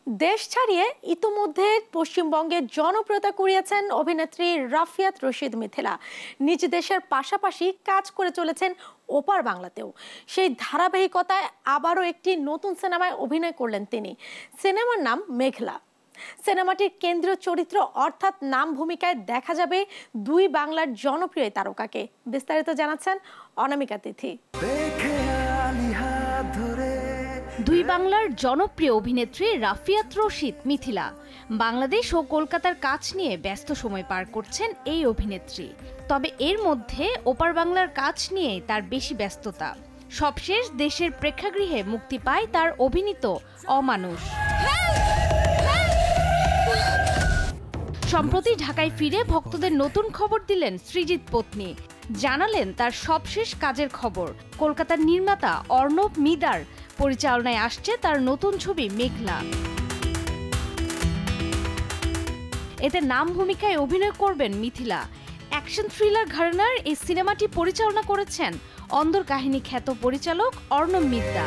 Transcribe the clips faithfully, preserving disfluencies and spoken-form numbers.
দেশ ছাড়িয়ে ইতোমধ্যে পশ্চিমবঙ্গে জনপ্রিয়তা কুড়িয়েছেন অভিনেত্রী রাফিয়াত রশিদ মিথিলা। নিজ দেশের পাশাপাশি কাজ করে চলেছেন ওপার বাংলাতেও। সেই ধারাবাহিকতায় আবারও একটি নতুন সিনেমায় অভিনয় করলেন তিনি। সিনেমার নাম মেঘলা। সিনেমাটির কেন্দ্রীয় চরিত্র অর্থাৎ নাম ভূমিকায় দেখা যাবে দুই বাংলার জনপ্রিয় তারকাকে। বিস্তারিত জানাচ্ছেন অনামিকা তিথি। দুই বাংলার জনপ্রিয় অভিনেত্রী রাফিয়াত রশিদ মিথিলা বাংলাদেশ ও কলকাতার কাজ নিয়ে ব্যস্ত সময় পার করছেন এই অভিনেত্রী। তবে এর মধ্যে ওপার বাংলার কাজ নিয়ে তার বেশি ব্যস্ততা। সবশেষ দেশের প্রেক্ষাগৃহে মুক্তি পায় তার অভিনীত অমানুষ। সম্প্রতি ঢাকায় ফিরে ভক্তদের নতুন খবর দিলেন সৃজিত পত্নী। জানালেন তার সবশেষ কাজের খবর। কলকাতার নির্মাতা অর্ণব মিদার পরিচালনায় আসছে তার নতুন ছবি মেঘলা। এতে নাম ভূমিকায় অভিনয় করবেন মিথিলা। অ্যাকশন থ্রিলার ঘরানার এই সিনেমাটি পরিচালনা করেছেন অন্দর কাহিনী খ্যাত পরিচালক অর্ণব মিদা।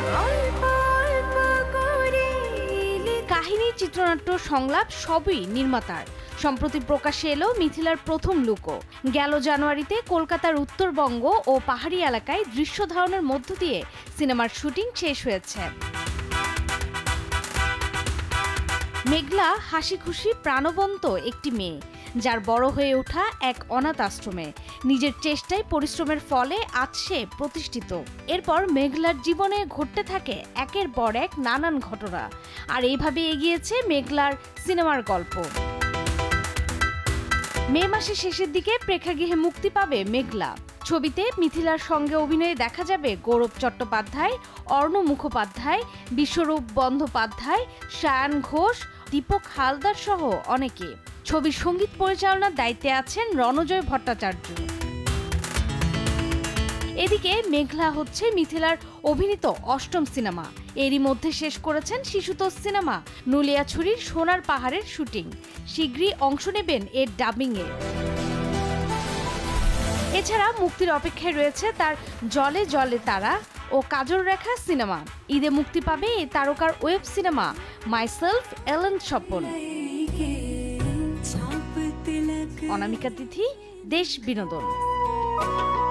কাহিনী, চিত্রনাট্য, সংলাপ সবই নির্মাতার। সম্প্রতি প্রকাশে এলো মিথিলার প্রথম লুকও। গেল জানুয়ারিতে কলকাতার উত্তরবঙ্গ ও পাহাড়ি এলাকায় দৃশ্য ধারণের মধ্য দিয়ে সিনেমার শুটিং শেষ হয়েছে। মেঘলা হাসি খুশি প্রাণবন্ত একটি মেয়ে, যার বড় হয়ে ওঠা এক অনাথ আশ্রমে। নিজের চেষ্টায় পরিশ্রমের ফলে আজ সে প্রতিষ্ঠিত। এরপর মেঘলার জীবনে ঘটতে থাকে একের পর এক নানান ঘটনা, আর এইভাবে এগিয়েছে মেঘলার সিনেমার গল্প। মে মাসের শেষের দিকে প্রেক্ষাগৃহে মুক্তি পাবে মেঘলা। ছবিতে মিথিলার সঙ্গে অভিনয়ে দেখা যাবে গৌরব চট্টোপাধ্যায়, অর্ণ মুখোপাধ্যায়, বিশ্বরূপ বন্দ্যোপাধ্যায়, সায়ান ঘোষ, দীপক হালদার সহ অনেকে। ছবির সঙ্গীত পরিচালনার দায়িত্বে আছেন রণজয় ভট্টাচার্য। এদিকে মেঘলা হচ্ছে মিথিলার অভিনীত অষ্টম সিনেমা। এরই মধ্যে শেষ করেছেন শিশুতোষ সিনেমা নুলিয়াছড়ির সোনার পাহাড়ের শুটিং। শীঘ্রই অংশ নেবেন এর ডাবিংয়ে। এছাড়া মুক্তির অপেক্ষায় রয়েছে তার জলে জলে তারা ও কাজল রেখা সিনেমা। ঈদে মুক্তি পাবে এই তারকার ওয়েব সিনেমা মাইসেলফ এলেন স্বপন। অনামিকা তিথি, দেশ বিনোদন।